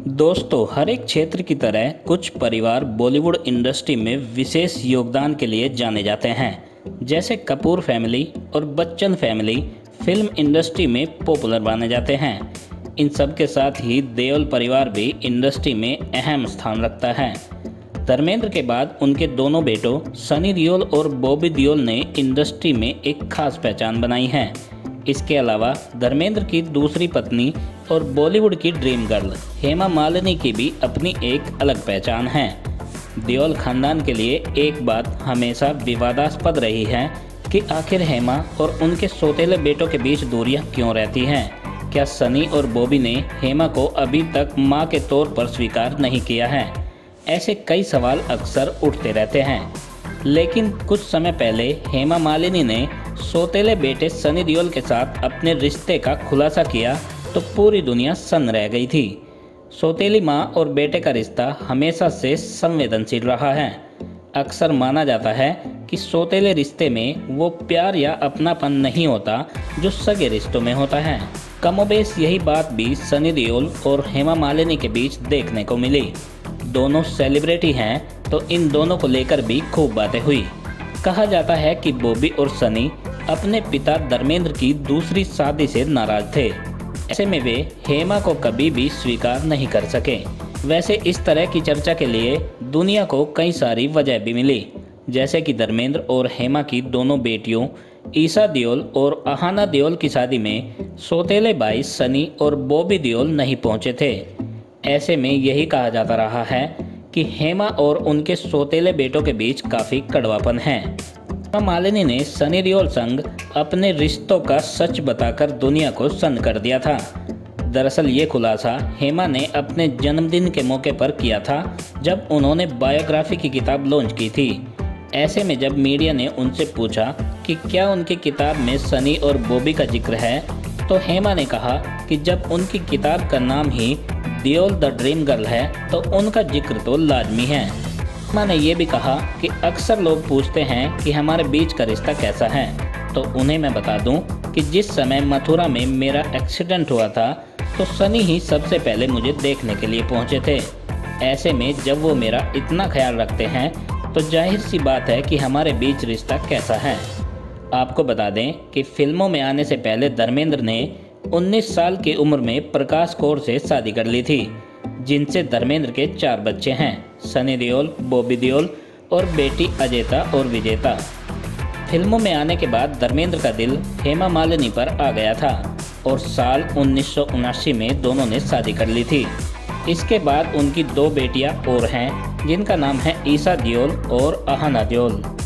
दोस्तों, हर एक क्षेत्र की तरह कुछ परिवार बॉलीवुड इंडस्ट्री में विशेष योगदान के लिए जाने जाते हैं। जैसे कपूर फैमिली और बच्चन फैमिली फिल्म इंडस्ट्री में पॉपुलर माने जाते हैं। इन सब के साथ ही देओल परिवार भी इंडस्ट्री में अहम स्थान रखता है। धर्मेंद्र के बाद उनके दोनों बेटों सनी देओल और बॉबी देओल ने इंडस्ट्री में एक खास पहचान बनाई है। इसके अलावा धर्मेंद्र की दूसरी पत्नी और बॉलीवुड की ड्रीम गर्ल हेमा मालिनी की भी अपनी एक अलग पहचान है। देओल खानदान के लिए एक बात हमेशा विवादास्पद रही है कि आखिर हेमा और उनके सौतेले बेटों के बीच दूरियां क्यों रहती हैं। क्या सनी और बॉबी ने हेमा को अभी तक मां के तौर पर स्वीकार नहीं किया है? ऐसे कई सवाल अक्सर उठते रहते हैं। लेकिन कुछ समय पहले हेमा मालिनी ने सौतेले बेटे सनी देओल के साथ अपने रिश्ते का खुलासा किया तो पूरी दुनिया सन्न रह गई थी। सौतेली मां और बेटे का रिश्ता हमेशा से संवेदनशील रहा है। अक्सर माना जाता है कि सौतेले रिश्ते में वो प्यार या अपनापन नहीं होता जो सगे रिश्तों में होता है। कमोबेश यही बात भी सनी देओल और हेमा मालिनी के बीच देखने को मिली। दोनों सेलिब्रिटी हैं तो इन दोनों को लेकर भी खूब बातें हुई। कहा जाता है कि बॉबी और सनी अपने पिता धर्मेंद्र की दूसरी शादी से नाराज थे। ऐसे में वे हेमा को कभी भी स्वीकार नहीं कर सके। वैसे इस तरह की चर्चा के लिए दुनिया को कई सारी वजह भी मिली, जैसे कि धर्मेंद्र और हेमा की दोनों बेटियों ईशा देओल और अहाना देओल की शादी में सौतेले भाई सनी और बॉबी देओल नहीं पहुंचे थे। ऐसे में यही कहा जाता रहा है कि हेमा और उनके सौतेले बेटों के बीच काफ़ी कड़वापन है। हेमा मालिनी ने सनी देओल संग अपने रिश्तों का सच बताकर दुनिया को सन्न कर दिया था। दरअसल ये खुलासा हेमा ने अपने जन्मदिन के मौके पर किया था, जब उन्होंने बायोग्राफी की किताब लॉन्च की थी। ऐसे में जब मीडिया ने उनसे पूछा कि क्या उनकी किताब में सनी और बॉबी का जिक्र है, तो हेमा ने कहा कि जब उनकी किताब का नाम ही देओल द ड्रीम गर्ल है तो उनका जिक्र तो लाजमी है। हेमा ने यह भी कहा कि अक्सर लोग पूछते हैं कि हमारे बीच का रिश्ता कैसा है, तो उन्हें मैं बता दूं कि जिस समय मथुरा में मेरा एक्सीडेंट हुआ था तो सनी ही सबसे पहले मुझे देखने के लिए पहुंचे थे। ऐसे में जब वो मेरा इतना ख्याल रखते हैं तो जाहिर सी बात है कि हमारे बीच रिश्ता कैसा है। आपको बता दें कि फिल्मों में आने से पहले धर्मेंद्र ने 19 साल की उम्र में प्रकाश कौर से शादी कर ली थी, जिनसे धर्मेंद्र के 4 बच्चे हैं, सनी देओल, बॉबी देओल और बेटी अजेता और विजेता। फिल्मों में आने के बाद धर्मेंद्र का दिल हेमा मालिनी पर आ गया था और साल 1979 में दोनों ने शादी कर ली थी। इसके बाद उनकी 2 बेटियां और हैं, जिनका नाम है ईशा देओल और अहाना देओल।